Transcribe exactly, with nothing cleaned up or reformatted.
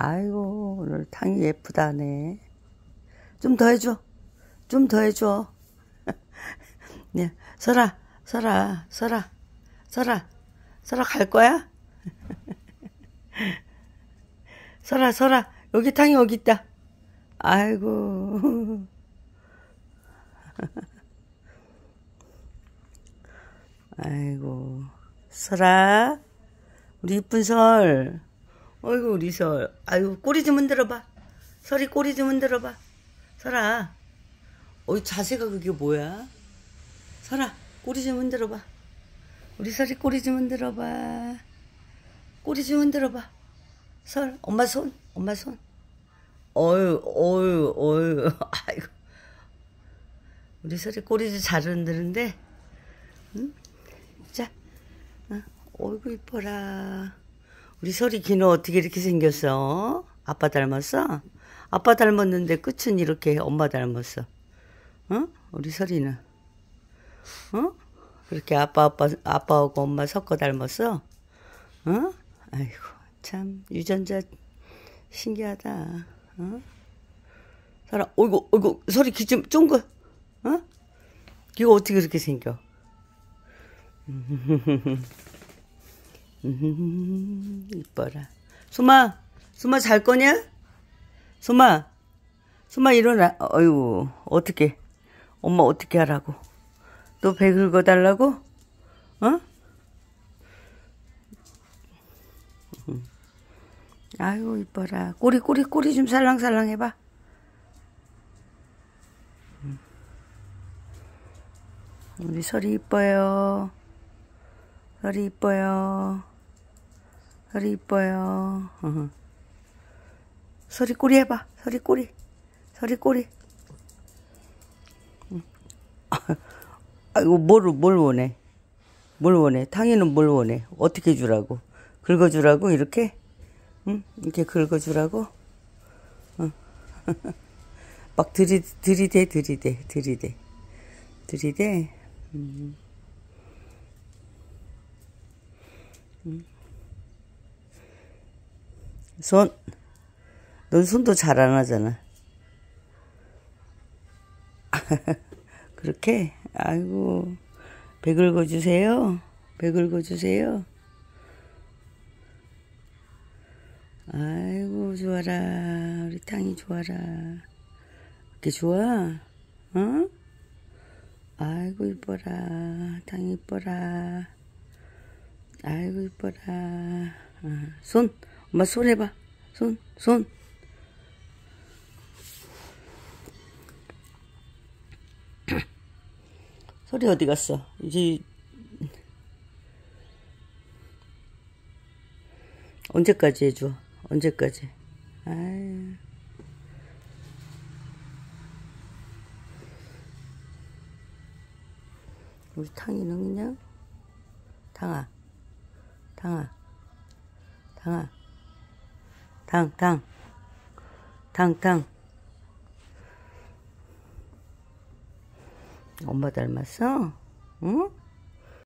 아이고, 오늘 탕이 예쁘다네. 좀 더 해줘. 좀 더 해줘. 네, 설아, 설아, 설아, 설아, 설아 갈 거야? 설아, 설아, 여기 탕이 여기 있다. 아이고. 아이고, 설아, 우리 이쁜 설. 어이구, 우리 설. 아이고, 꼬리 좀 흔들어봐. 설이 꼬리 좀 흔들어봐. 설아, 어이, 자세가 그게 뭐야? 설아, 꼬리 좀 흔들어봐. 우리 설이 꼬리 좀 흔들어봐. 꼬리 좀 흔들어봐. 설, 엄마 손, 엄마 손. 어유, 어유, 어유, 아이고. 우리 설이 꼬리 좀 잘 흔드는데, 응? 자, 어, 어이구, 이뻐라. 우리 설이 귀는 어떻게 이렇게 생겼어? 아빠 닮았어? 아빠 닮았는데 끝은 이렇게 엄마 닮았어. 어? 우리 설이는. 어? 그렇게 아빠, 아빠, 아빠하고 엄마 섞어 닮았어? 어? 아이고, 참, 유전자 신기하다. 어? 설아, 어이구, 어이구, 설이 귀 좀 쫑긋. 어? 귀가 어떻게 그렇게 생겨? 음, 이뻐라. 소마, 소마 잘 거냐? 소마, 소마 일어나. 어이구, 어떻게, 엄마 어떻게 하라고? 또 배 긁어달라고? 어? 아이고, 이뻐라. 꼬리, 꼬리, 꼬리 좀 살랑살랑 해봐. 우리 설이 이뻐요. 설이 이뻐요. 설이 이뻐요. 어허. 설이 꼬리 해봐. 설이 꼬리. 설이 꼬리. 아이고, 뭘, 뭘 원해? 뭘 원해? 탕이는 뭘 원해? 어떻게 주라고? 긁어주라고? 이렇게? 응? 이렇게 긁어주라고? 어. 막 들이, 들이대, 들이대, 들이대. 들이대. 음. 음. 손. 넌 손도 잘 안 하잖아. 그렇게? 아이고, 배 긁어주세요. 배 긁어주세요. 아이고, 좋아라. 우리 탕이 좋아라. 이렇게 좋아? 어? 아이고, 이뻐라. 탕이 이뻐라. 아이고, 이뻐라. 아, 손. 엄마 손 해봐. 손, 손. 소리 어디 갔어? 이제 언제까지 해줘? 언제까지? 아유. 우리 탕이는 그냥 탕아, 탕아, 탕아, 탕, 탕, 탕, 탕. 엄마 닮았어? 응?